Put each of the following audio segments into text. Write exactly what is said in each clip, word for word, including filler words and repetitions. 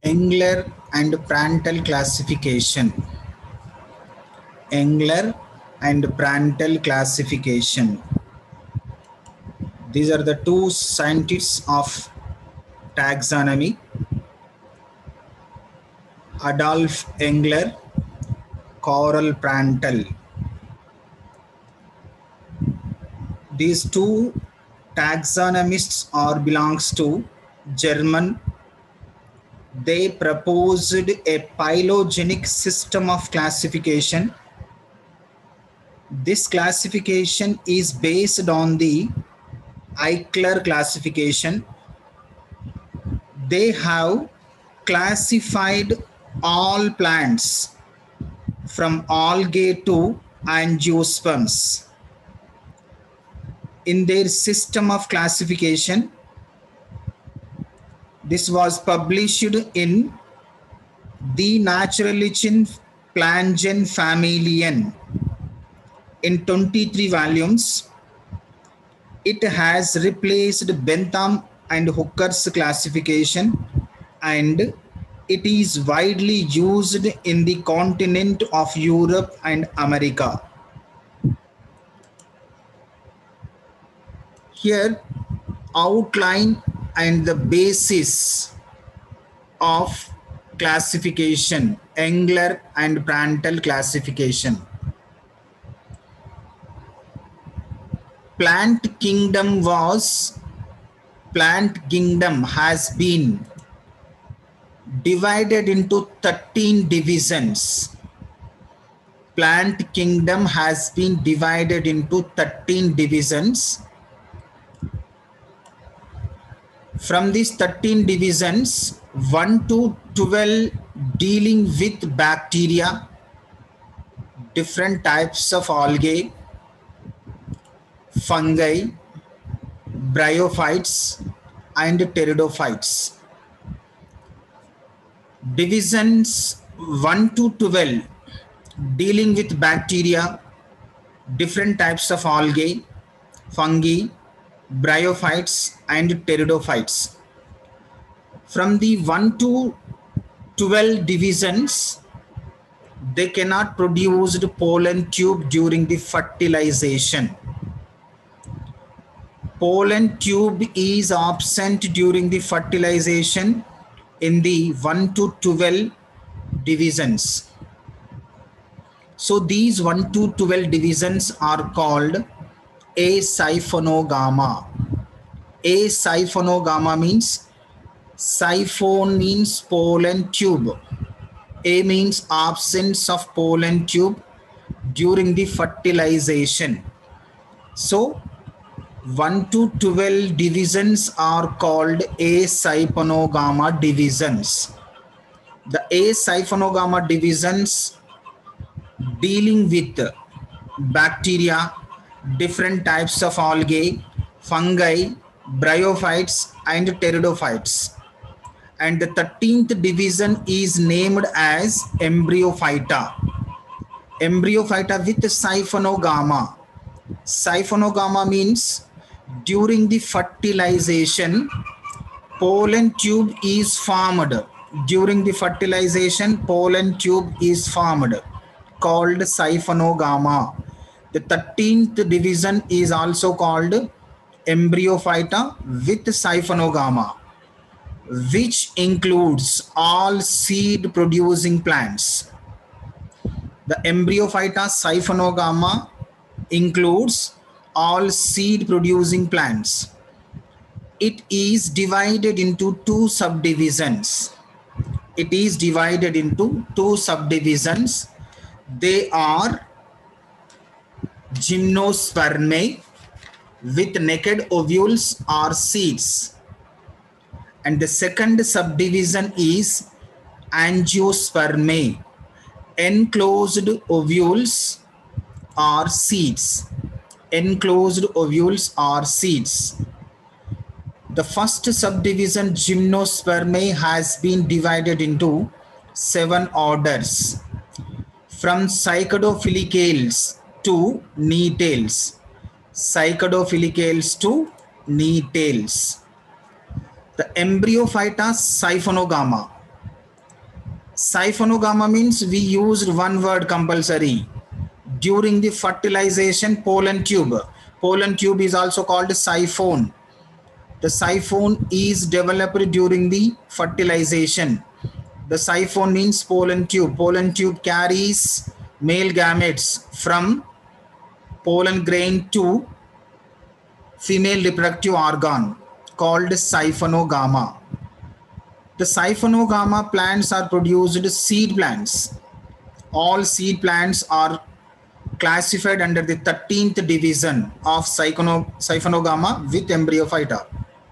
Engler and Prandtl classification. Engler and Prandtl classification. These are the two scientists of taxonomy. Adolf Engler, Karl Prandtl. These two taxonomists are belongs to German. They proposed a phylogenetic system of classification. This classification is based on the Eichler classification. They have classified all plants from algae to angiosperms. In their system of classification, this was published in the Naturlichen Pflanzenfamilien in twenty-three volumes. It has replaced Bentham and Hooker's classification, and it is widely used in the continent of Europe and America. Here, outline and the basis of classification, Engler and Prandtl classification. Plant kingdom was, plant kingdom has been divided into thirteen divisions. Plant kingdom has been divided into thirteen divisions. From these thirteen divisions, one to twelve dealing with bacteria, different types of algae, fungi, bryophytes, and pteridophytes. Divisions one to twelve dealing with bacteria, different types of algae, fungi, bryophytes, and pteridophytes. From the one to twelve divisions, they cannot produce the pollen tube during the fertilization. Pollen tube is absent during the fertilization in the one to twelve divisions. So these one to twelve divisions are called Asiphonogama. Asiphonogama means, siphon means pollen tube. A means absence of pollen tube during the fertilization. So one to twelve divisions are called Asiphonogama divisions. The Asiphonogama divisions dealing with bacteria, different types of algae, fungi, bryophytes, and pteridophytes. And the thirteenth division is named as Embryophyta. Embryophyta with Siphonogama. Siphonogama means during the fertilization, pollen tube is formed. During the fertilization, pollen tube is formed, called Siphonogama. The thirteenth division is also called Embryophyta with Siphonogama, which includes all seed producing plants. The Embryophyta Siphonogama includes all seed producing plants. It is divided into two subdivisions. It is divided into two subdivisions. They are Gymnospermae with naked ovules or seeds. And the second subdivision is Angiospermae, enclosed ovules or seeds. Enclosed ovules or seeds. The first subdivision, Gymnospermae, has been divided into seven orders, from Cycadophilicales to Nettales. Cycadophilicales to Nettales. The Embryophyta Siphonogama Siphonogama means we used one word compulsory. During the fertilization, pollen tube. Pollen tube is also called siphon. The siphon is developed during the fertilization. The siphon means pollen tube. Pollen tube carries male gametes from pollen grain to female reproductive organ called siphonogama. The siphonogama plants are produced seed plants. All seed plants are classified under the thirteenth division of siphonogama with embryophyta.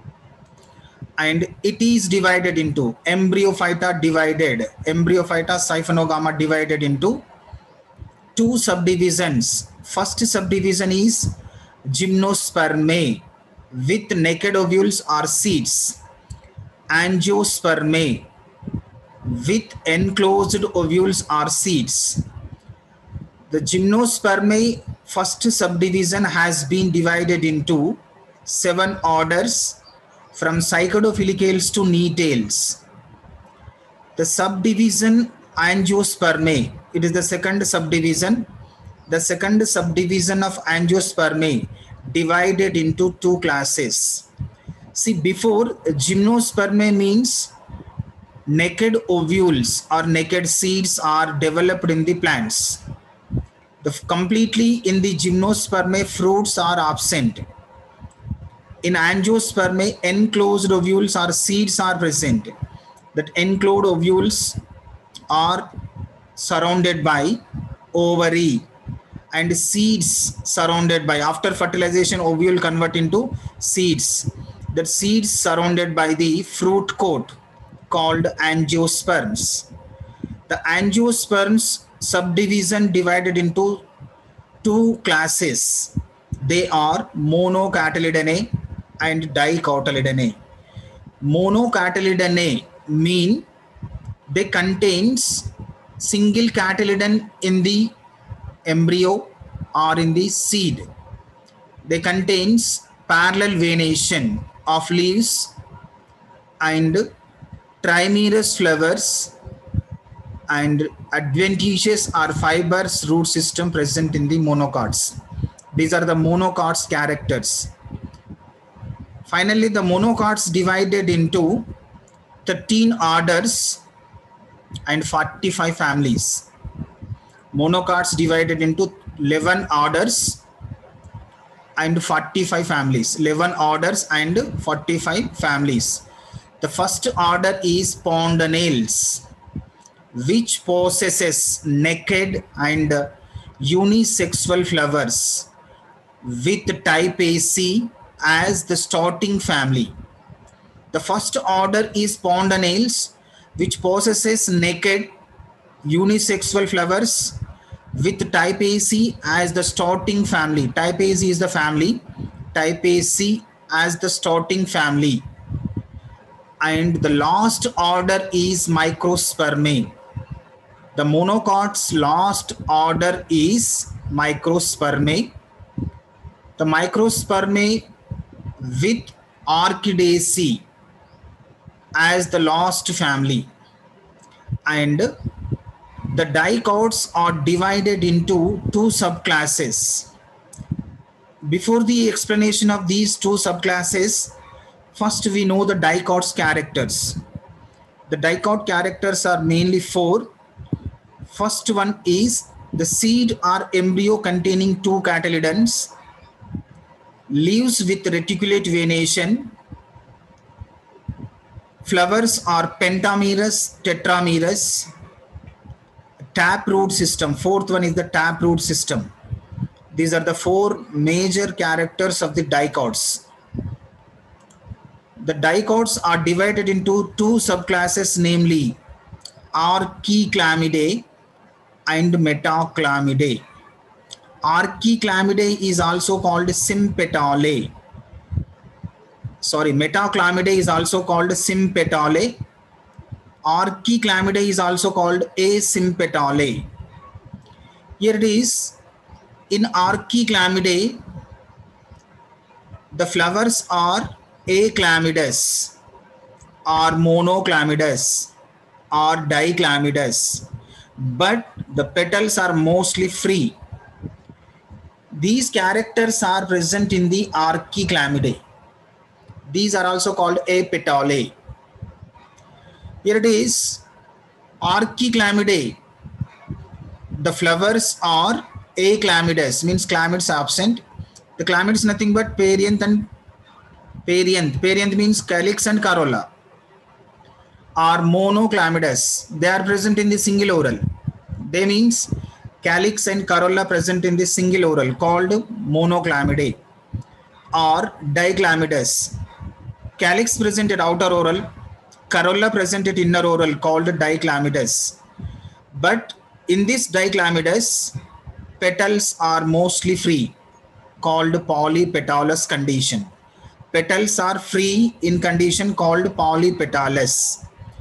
And it is divided into embryophyta divided, embryophyta siphonogama divided into two subdivisions. First subdivision is gymnospermae with naked ovules or seeds, angiospermae with enclosed ovules or seeds. The gymnospermae first subdivision has been divided into seven orders from Cycadophilicales to Nettales. The subdivision angiospermae, it is the second subdivision. The second subdivision of angiospermae divided into two classes. See, before, gymnospermae means naked ovules or naked seeds are developed in the plants. The, completely in the gymnospermae, fruits are absent. In angiospermae, enclosed ovules or seeds are present. That enclosed ovules are surrounded by ovary and seeds surrounded by, after fertilization, ovule convert into seeds. That seeds surrounded by the fruit coat called angiosperms. The angiosperms subdivision divided into two classes. They are monocotyledonnae and dicotyledonnae. Monocotyledonnae mean they contains single cotyledon in the embryo or in the seed. They contains parallel venation of leaves and trimerous flowers and adventitious or fibrous root system present in the monocots. These are the monocots characters. Finally, the monocots divided into thirteen orders and forty-five families. Monocots divided into eleven orders and forty-five families. eleven orders and forty-five families. The first order is Pondonales, which possesses naked and unisexual flowers with Typaceae as the starting family. The first order is Pondonales, which possesses naked unisexual flowers with Typaceae as the starting family. Typaceae is the family. Typaceae as the starting family. And the last order is Microspermae. The monocots' last order is Microspermae. The Microspermae with Orchidaceae as the last family. And the dicots are divided into two subclasses. Before the explanation of these two subclasses, first we know the dicots characters. The dicot characters are mainly four. First one is the seed or embryo containing two cotyledons, leaves with reticulate venation, flowers are pentamerous, tetramerous, taproot system. Fourth one is the taproot system. These are the four major characters of the dicots. The dicots are divided into two subclasses, namely Archiclamidae and Metaclamidae. Archiclamidae is also called Sympetalae. Sorry, Metaclamidae is also called Sympetalae. Archiclamidae is also called Asympetalae. Here it is. In Archiclamidae, the flowers are achlamydous or monoclamydous. are dichlamydous, but the petals are mostly free. These characters are present in the Archiclamidae. These are also called apetalae. Here it is, Archiclamidae. The flowers are aclamidous, means clamids absent. The clamid is nothing but perianth and perianth. Perianth means calyx and corolla. Are monoclamidous. They are present in the single oral. They means calyx and corolla present in the single oral called monoclamidae. Are dichlamydous. Calyx present at outer oral, corolla present at inner oral called dichlamydous. But in this dichlamydous, petals are mostly free, called polypetalous condition. Petals are free in condition called polypetalous.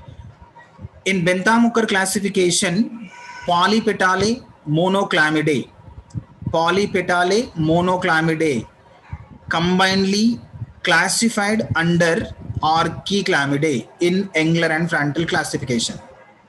In Bentham-Hooker classification, polypetalae, monoclamidae, polypetalae, monoclamidae, combinedly classified under Archiclamidae in Engler and Frankel classification.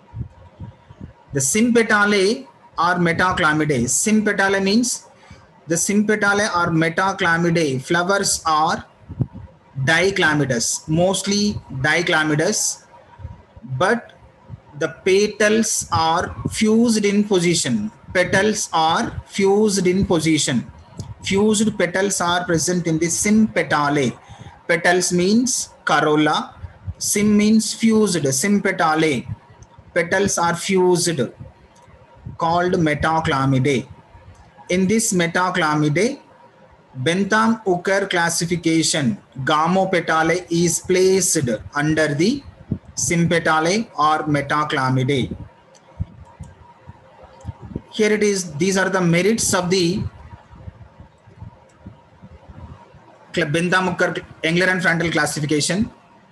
The sympetalae are metaclamidae. Sympetalae means the sympetalae are metaclamidae. Flowers are dichlamydous, mostly dichlamydous, but the petals are fused in position. Petals are fused in position. Fused petals are present in the sympetalae. Petals means corolla. Sym means fused. Sympetalae. Petals are fused, called metaclamidae. In this metaclamidae, Bentham-Hooker classification, gamopetalae is placed under the sympetalae or metaclamidae. Here it is. These are the merits of the Bentham-Hooker, Engler and Frankel classification.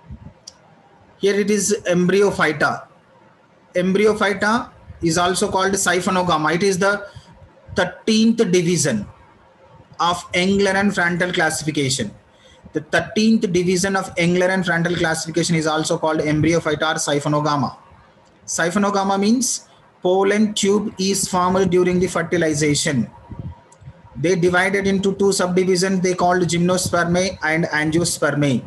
Here it is embryophyta. Embryophyta is also called Siphonogama. It is the thirteenth division of Engler and Frankel classification. The thirteenth division of Engler and Frankel classification is also called embryophyta or Siphonogama. Siphonogama means pollen tube is formed during the fertilization. They divided into two subdivisions. They called gymnospermae and angiospermae.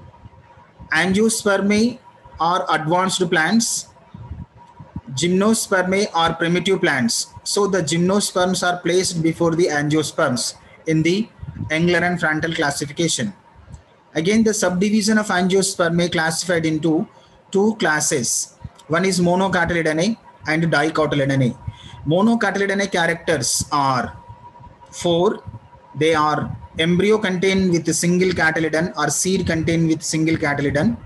Angiospermae are advanced plants. Gymnospermae are primitive plants. So the gymnosperms are placed before the angiosperms in the Engler and Frankel classification. Again, the subdivision of angiospermae classified into two classes. One is monocotyledonnae and dicotyledonnae. Monocotyledonnae characters are four. They are embryo contained with a single cotyledon or seed contained with single cotyledon,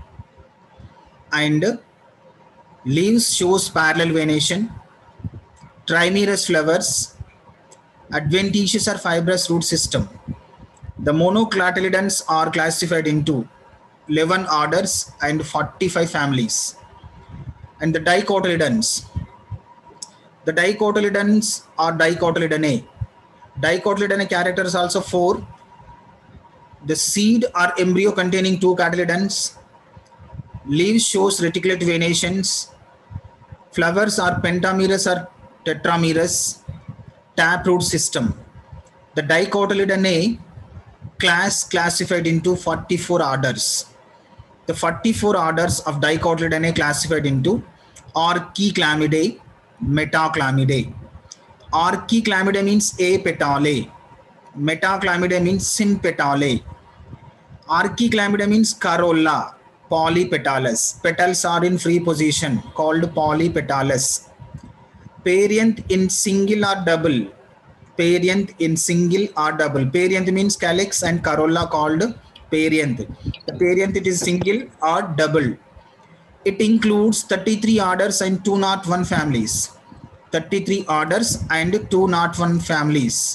and leaves shows parallel venation, trimerous flowers, adventitious or fibrous root system. The monocotyledons are classified into eleven orders and forty-five families. And the dicotyledons, the dicotyledons are dicotyledonnae. Dicotyledonnae characters also four. The seed or embryo containing two cotyledons. Leaves shows reticulate venations. Flowers are pentamerous or tetramerous. Taproot system. The dicotyledonnae class classified into forty-four orders. The forty-four orders of dicotyledonnae classified into Archiclamidae, Metaclamidae. Archiclamidae means apetalae. Metaclamidae means sympetalae. Archiclamidae means corolla, polypetalous. Petals are in free position, called polypetalous. Perianth in single or double. Perianth in single or double. Perianth means calyx and corolla called perianth. The perianth, it is single or double. It includes thirty-three orders and two hundred one families. thirty-three orders and two hundred one families.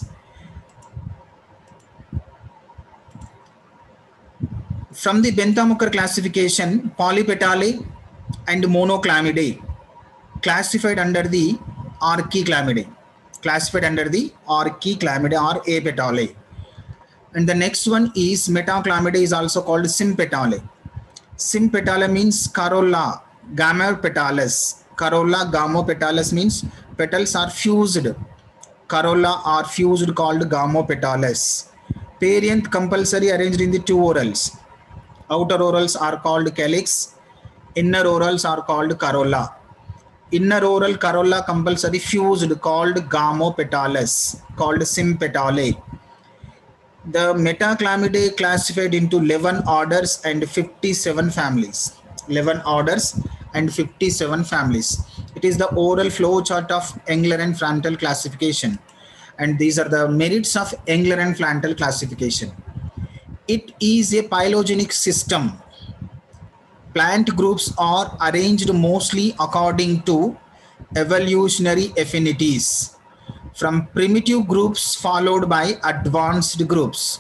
From the Bentham-Hooker classification, polypetalae and monoclamidae classified under the Archiclamidae. Classified under the Archiclamidae or apetalae. And the next one is metaclamidae, is also called sympetalae. Sympetalae means corolla, Gamopetales. Corolla gamopetales means petals are fused. Corolla are fused called gamopetales. Perianth compulsory arranged in the two orals. Outer orals are called calyx. Inner orals are called corolla. Inner oral corolla compulsory fused called gamopetales, called sympetale. The Metaclamidae classified into eleven orders and fifty-seven families. eleven orders and fifty-seven families. It is the oral flow chart of Engler and Frontal classification. And these are the merits of Engler and Frontal classification. It is a phylogenetic system. Plant groups are arranged mostly according to evolutionary affinities, from primitive groups followed by advanced groups.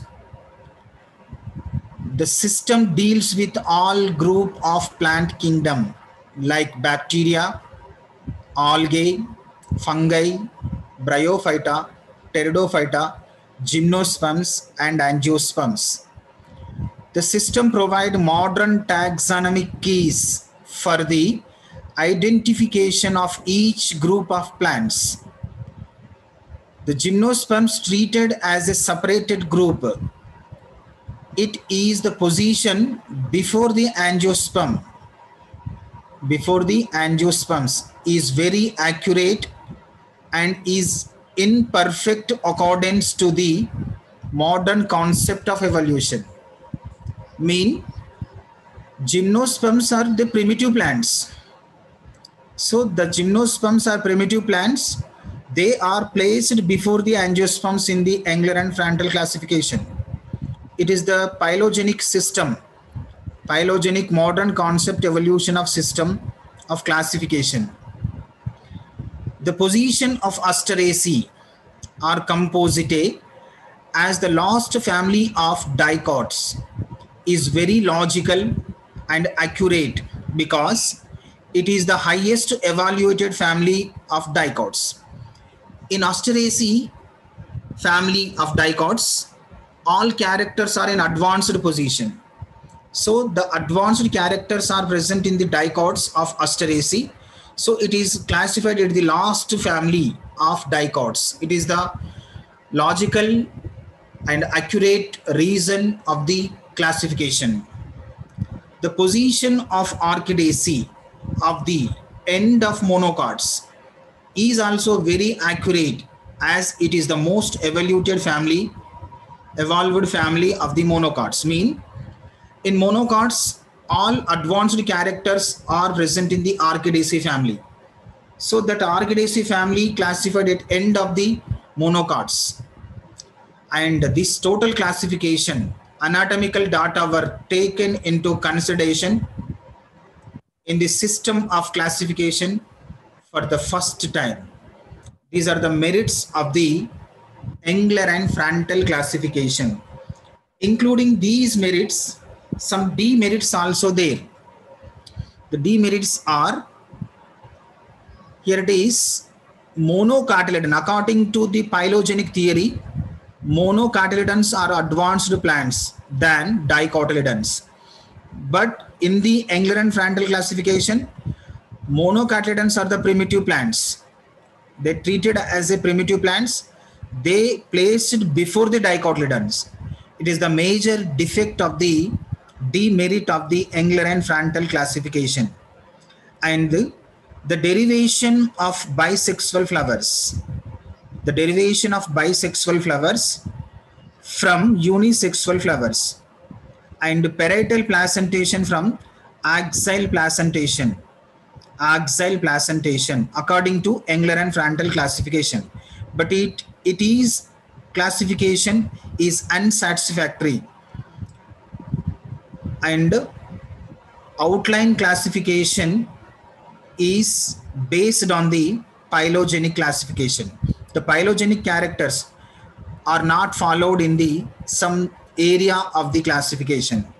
The system deals with all group of plant kingdom like bacteria, algae, fungi, bryophyta, pteridophyta, gymnosperms and angiosperms. The system provides modern taxonomic keys for the identification of each group of plants. The gymnosperms treated as a separated group. It is the position before the angiosperm. Before the angiosperms is very accurate and is in perfect accordance to the modern concept of evolution. Mean gymnosperms are the primitive plants. So the gymnosperms are primitive plants. They are placed before the angiosperms in the Engler and Frontal classification. It is the phylogenetic system, phylogenetic modern concept evolution of system of classification. The position of Asteraceae or Compositae as the last family of dicots is very logical and accurate because it is the highest evaluated family of dicots. In Asteraceae family of dicots, all characters are in advanced position. So the advanced characters are present in the dicots of Asteraceae. So it is classified as the last family of dicots. It is the logical and accurate reason of the classification. The position of Orchidaceae of the end of monocots is also very accurate as it is the most evaluated family, evolved family of the monocots. Mean in monocots, all advanced characters are present in the Orchidaceae family. So that Orchidaceae family classified at end of the monocots. And this total classification, anatomical data were taken into consideration in the system of classification for the first time. These are the merits of the Engler and Frontal classification. Including these merits, some demerits also there. The demerits are, here it is, monocotyledon. According to the phylogenetic theory, monocotyledons are advanced plants than dicotyledons. But in the Engler and Frontal classification, monocotyledons are the primitive plants. They treated as a primitive plants. They placed before the dicotyledons. It is the major defect of the demerit of the Engler and Frontal classification. And the, the derivation of bisexual flowers. The derivation of bisexual flowers from unisexual flowers. And parietal placentation from axile placentation. Axile placentation according to Engler and Frontal classification. But it, it is classification is unsatisfactory. And outline classification is based on the phylogenetic classification. The phylogenetic characters are not followed in the some area of the classification.